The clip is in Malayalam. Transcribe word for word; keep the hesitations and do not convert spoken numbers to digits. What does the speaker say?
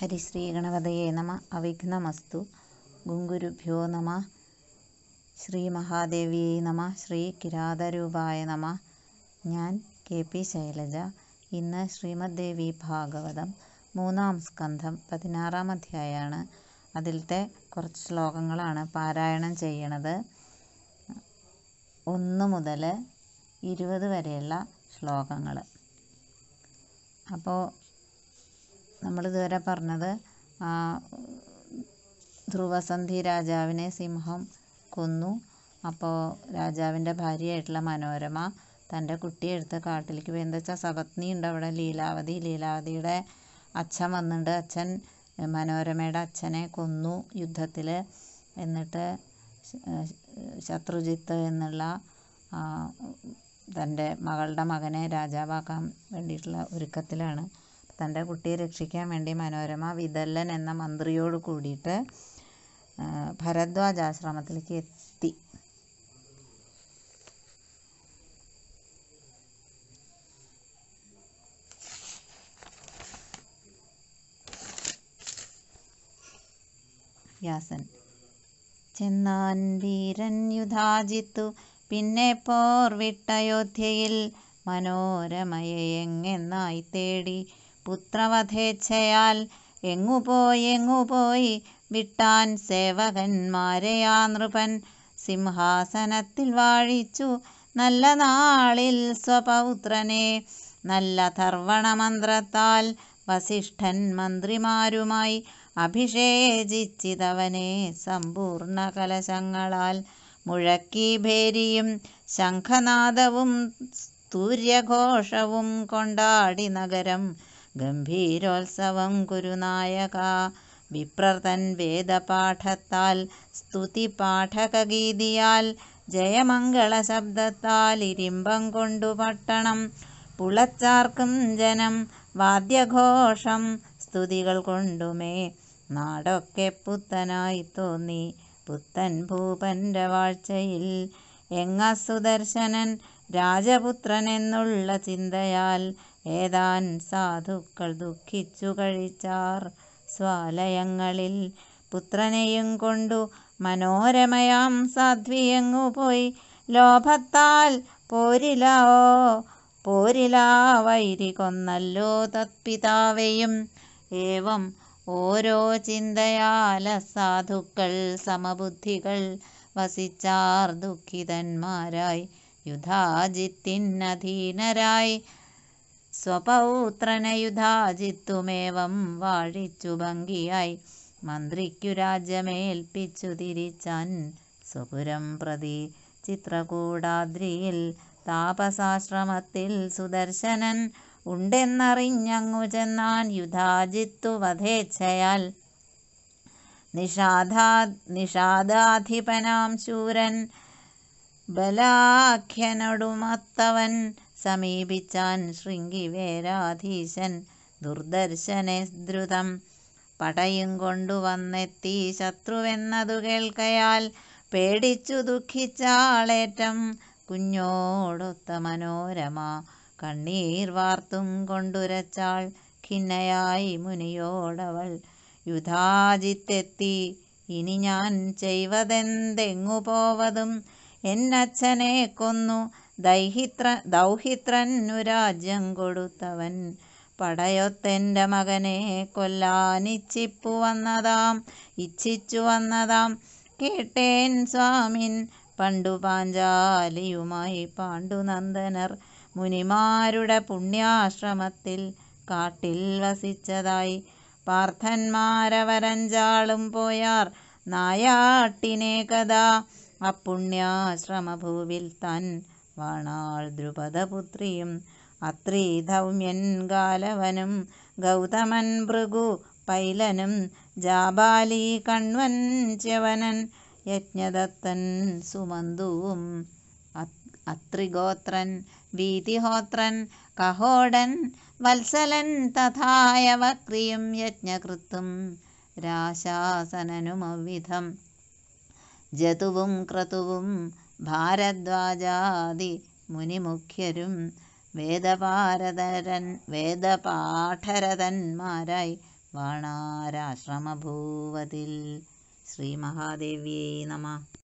ഹരിശ്രീ ഗണപതയേ നമ. അവിഘ്നമസ്തു. ഗുങ്കുരുഭ്യോ നമ. ശ്രീ മഹാദേവിയേ നമ. ശ്രീ കിരാതരൂപായ നമ. ഞാൻ കെ പി ശൈലജ. ഇന്ന് ശ്രീമദ് ദേവി ഭാഗവതം മൂന്നാം സ്കന്ധം പതിനാറാം അധ്യായമാണ്. അതിലത്തെ കുറച്ച് ശ്ലോകങ്ങളാണ് പാരായണം ചെയ്യണത്. ഒന്ന് മുതൽ ഇരുപത് വരെയുള്ള ശ്ലോകങ്ങൾ. അപ്പോൾ നമ്മളിതുവരെ പറഞ്ഞത് ധ്രുവസന്ധി രാജാവിനെ സിംഹം കൊന്നു. അപ്പോൾ രാജാവിൻ്റെ ഭാര്യയായിട്ടുള്ള മനോരമ തൻ്റെ കുട്ടിയെ എടുത്ത് കാട്ടിലേക്ക് പോയി. എന്താ വെച്ചാൽ സപത്നി ഉണ്ട് അവിടെ, ലീലാവതി. ലീലാവതിയുടെ അച്ഛൻ വന്നിട്ടുണ്ട്. അച്ഛൻ മനോരമയുടെ അച്ഛനെ കൊന്നു യുദ്ധത്തിൽ. എന്നിട്ട് ശത്രുജിത്ത് എന്നുള്ള തൻ്റെ മകളുടെ മകനെ രാജാവാക്കാൻ വേണ്ടിയിട്ടുള്ള ഒരുക്കത്തിലാണ്. തൻ്റെ കുട്ടിയെ രക്ഷിക്കാൻ വേണ്ടി മനോരമ വിദല്ലൻ എന്ന മന്ത്രിയോട് കൂടിയിട്ട് ഭരദ്വാജാശ്രമത്തിലേക്ക് എത്തി. വ്യാസൻ: ചെന്നാൻ വീരൻ യുധാജിത്തു പിന്നെ പോർ വിട്ടയോധ്യയിൽ മനോരമയെ എങ്ങെന്നായി തേടി പുത്രവധേച്ഛയാൽ എങ്ങുപോയി എങ്ങുപോയി വിട്ടാൻ സേവകന്മാരെയാ നൃപൻ. സിംഹാസനത്തിൽ വാഴിച്ചു നല്ല നാളിൽ സ്വപൗത്രനെ നല്ല തർവണമന്ത്രത്താൽ വസിഷ്ഠൻ മന്ത്രിമാരുമായി അഭിഷേചിച്ചിതവനെ സമ്പൂർണ്ണ കലശങ്ങളാൽ. മുഴക്കി ഭേരിയും ശംഖനാദവും സൂര്യഘോഷവും കൊണ്ടാടി നഗരം ഗംഭീരോത്സവം കുരുനായക. വിപ്രതൻ വേദപാഠത്താൽ സ്തുതി പാഠകഗീതിയാൽ ജയമംഗള ശബ്ദത്താൽ ഇരിമ്പം കൊണ്ടു പട്ടണം പുളച്ചാർക്കും ജനം വാദ്യഘോഷം സ്തുതികൾ കൊണ്ടുമേ നാടൊക്കെ പുത്തനായി തോന്നി പുത്തൻ ഭൂപൻ്റെ വാഴ്ചയിൽ. എങ്ങ സുദർശനൻ രാജപുത്രൻ എന്നുള്ള ചിന്തയാൽ ഏതാൻ സാധുക്കൾ ദുഃഖിച്ചു കഴിച്ചാർ സ്വാലയങ്ങളിൽ. പുത്രനെയും കൊണ്ടു മനോരമയാം സാധ്വിയെങ്ങു പോയി ലോഭത്താൽ പോരിലാ പോരിലാ വൈരി കൊന്നല്ലോ തത്പിതാവെയും. ഏവം ഓരോ ചിന്തയാല സാധുക്കൾ സമബുദ്ധികൾ വസിച്ചാർ ദുഃഖിതന്മാരായി യുധാജിത്തിനധീനരായി. സ്വപൗത്രന യുധാജിത്തുമേവം വാഴിച്ചു ഭംഗിയായി മന്ത്രിക്കു രാജ്യമേൽപ്പിച്ചു തിരിച്ചാൻ സ്വപുരം പ്രതി. ചിത്രകൂടാദ്രിയിൽ താപസാശ്രമത്തിൽ സുദർശനൻ ഉണ്ടെന്നറിഞ്ഞങ്ങു ചെന്നാൻ യുധാജിത്തു വധേച്ഛയാൽ. നിഷാദാ നിഷാദാധിപനാം ശൂരൻ ബലാഖ്യനൊടുമത്തവൻ സമീപിച്ചാൻ ശൃംഗിവേരാധീശൻ ദുർദർശനെ ദ്രുതം. പടയും കൊണ്ടുവന്നെത്തി ശത്രുവെന്നതു കേൾക്കയാൽ പേടിച്ചു ദുഃഖിച്ചാളേറ്റം കുഞ്ഞോടൊത്ത മനോരമ കണ്ണീർ വാർത്തും കൊണ്ടുരച്ചാൾ ഖിന്നയായി മുനിയോടവൾ. യുധാജിത്തെത്തി ഇനി ഞാൻ ചെയ്വതെന്തെങ്ങു പോവതും എന്നച്ഛനെ കൊന്നു ദൈഹിത്ര ദൗഹിത്രനു രാജ്യം കൊടുത്തവൻ. പടയൊത്തെൻ്റെ മകനെ കൊല്ലാനിച്ചിപ്പു വന്നതാം ഇച്ഛിച്ചു വന്നതാം കേട്ടേൻ സ്വാമിൻ. പണ്ടു പാഞ്ചാലിയുമായി പാണ്ഡുനന്ദനർ മുനിമാരുടെ പുണ്യാശ്രമത്തിൽ കാട്ടിൽ വസിച്ചതായി. പാർത്ഥന്മാരവരഞ്ചാളും പോയാർ നായാട്ടിനെ കഥാ. അപ്പുണ്യാശ്രമഭൂവിൽ താൻ വാണാൾ ദ്രുപദപുത്രിയും അത്രീ ധൗമ്യൻ ഗാലവനും ഗൗതമൻ ഭൃഗു പൈലനും ജാബാലി കണ്വൻ ച്യവനൻ യജ്ഞദത്തൻ സുമന്തുവും അത്രിഗോത്രൻ വീതിഹോത്രൻ കഹോടൻ വത്സലൻ തഥായവക്രിയും യജ്ഞകൃത്തും രാശാസനനുമവിധം ജതുവും ക്രതുവും ഭാരദ്വാജാദി മുനിമുഖ്യരും വേദപാരതരൻ വേദപാഠരതന്മാരായി വാണാരാശ്രമഭൂവതിൽ. ശ്രീ മഹാദേവ്യേ നമഃ.